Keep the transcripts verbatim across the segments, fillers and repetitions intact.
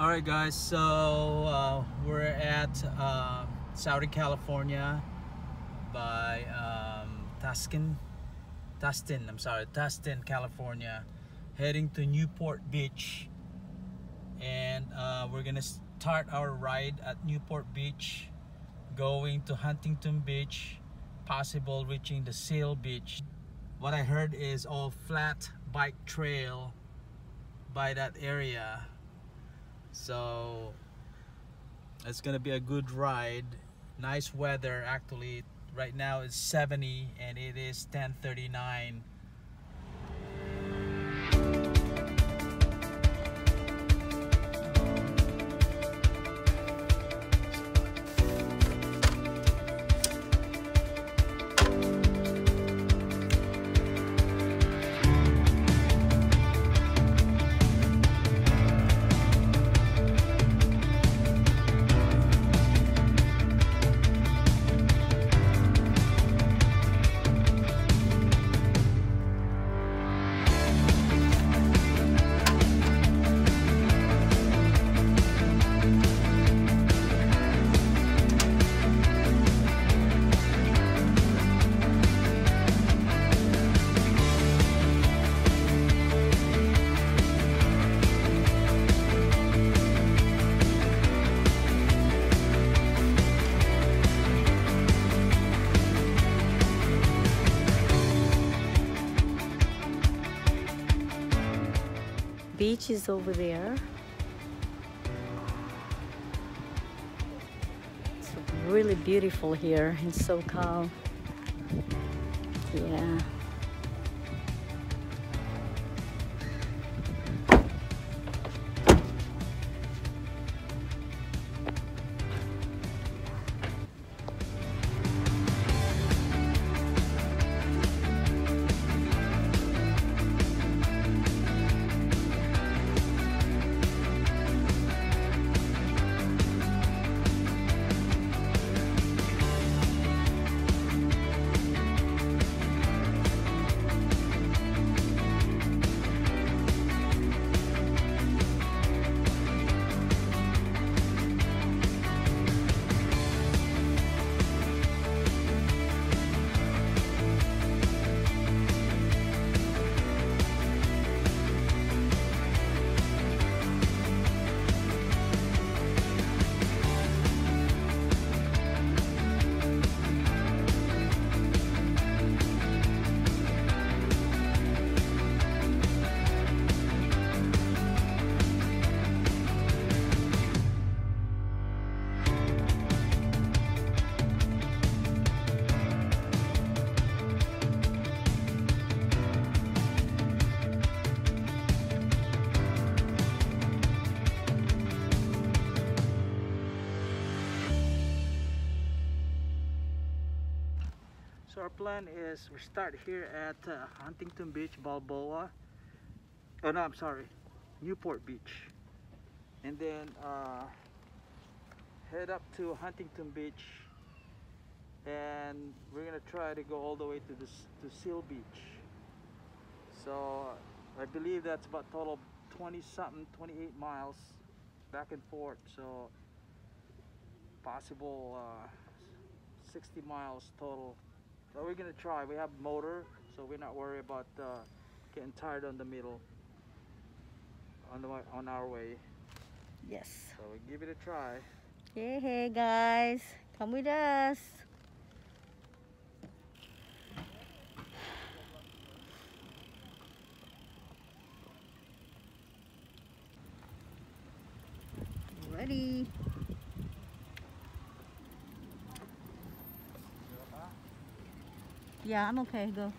Alright guys, so uh, we're at uh, Southern California by um, Tustin, Tustin, I'm sorry, Tustin, California, heading to Newport Beach, and uh, we're gonna start our ride at Newport Beach, going to Huntington Beach, possible reaching the Seal Beach. What I heard is all flat bike trail by that area. So it's gonna be a good ride. Nice weather actually. Right now it's seventy and it is ten thirty-nine. Beach is over there. It's really beautiful here in SoCal. Yeah. So our plan is we start here at uh, Huntington Beach, Balboa. Oh no, I'm sorry, Newport Beach, and then uh, head up to Huntington Beach, and we're gonna try to go all the way to this to Seal Beach. So I believe that's about total twenty something, twenty-eight miles back and forth. So possible uh, sixty miles total. But we're gonna try. We have motor, so we're not worried about uh, getting tired on the middle on the on our way. Yes. So we give it a try. Hey, hey guys, come with us. Ready? Yeah, I'm okay. Go.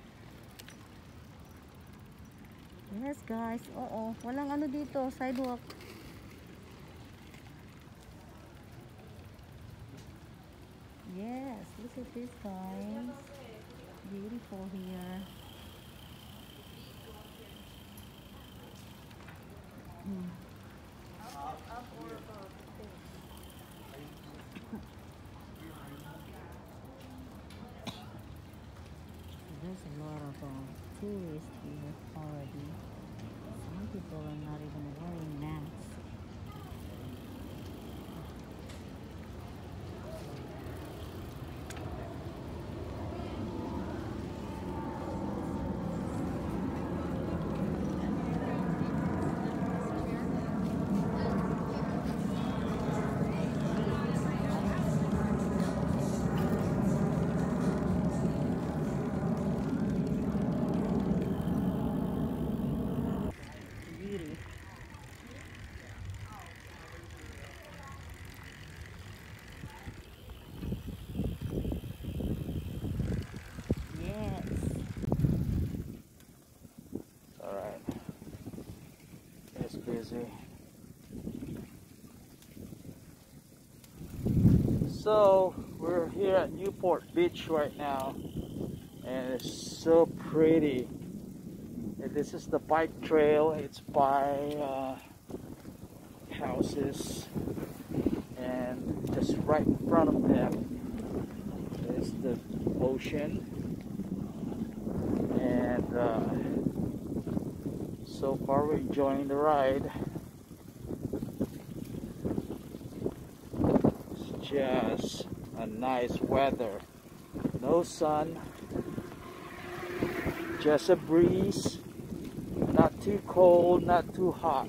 Yes, guys. Oo. Walang ano dito. Sidewalk. Yes. Look at this, guys. Beautiful here. Hmm. Up, up or above? There's a lot of uh, tourists here already. Some people are not even wearing masks. So we're here at Newport Beach right now, and it's so pretty. And this is the bike trail. It's by uh, houses, and just right in front of them is the ocean. And uh, so far we're enjoying the ride. It's just a nice weather. No sun, just a breeze. Not too cold, not too hot.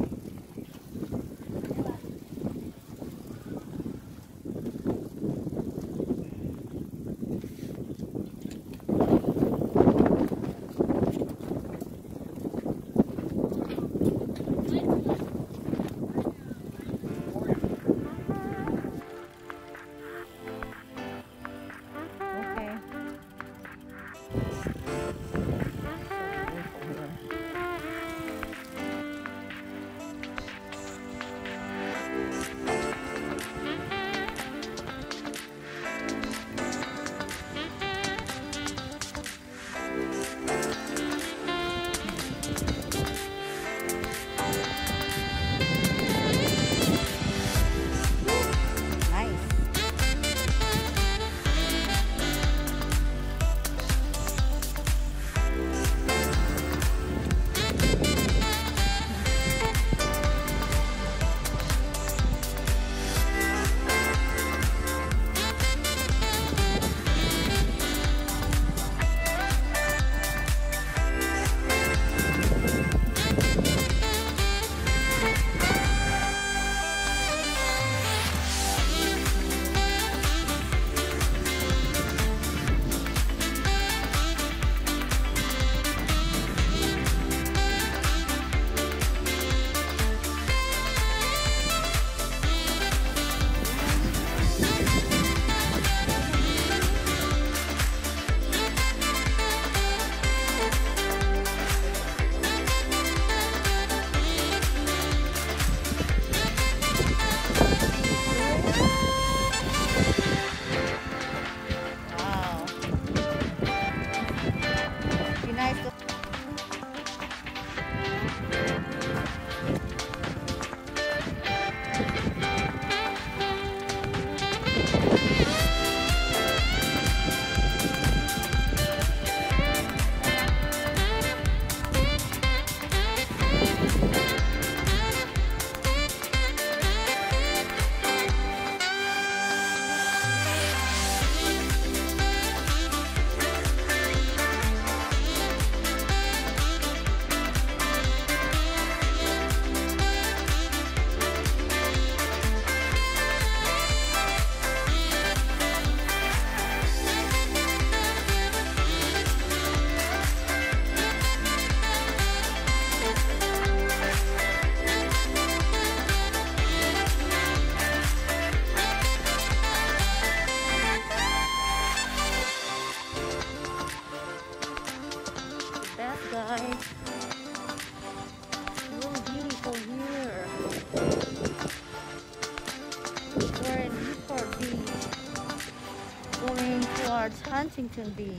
Huntington Beach.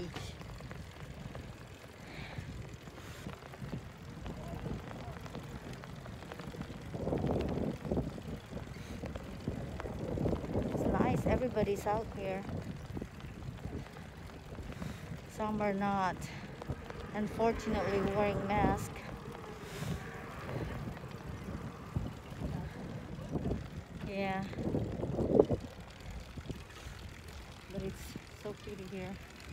It's nice, everybody's out here. Some are not, unfortunately, wearing masks. Yeah. But it's so pretty here.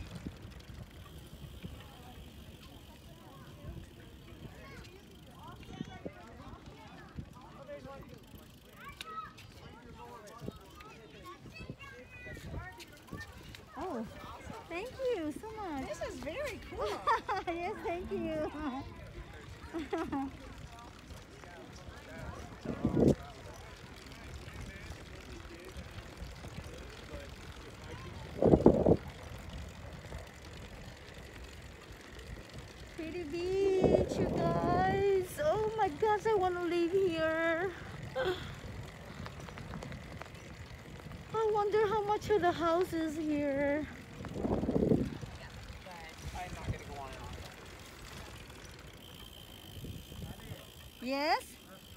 Oh, thank you so much. This is very cool. Yes, thank you. Pretty beach, you guys. Oh my gosh, I want to live here. I want wonder how much of the house is here. I'm not gonna go on and on. Yes?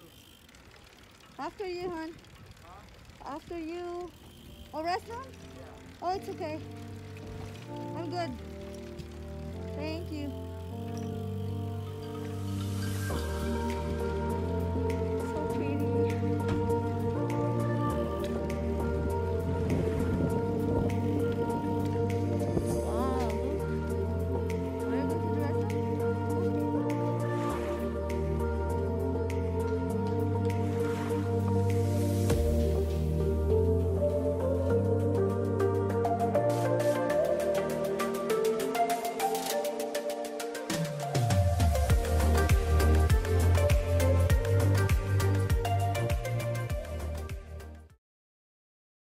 After you, hon. After you. Oh, restaurant? Oh, it's okay. I'm good. Thank you.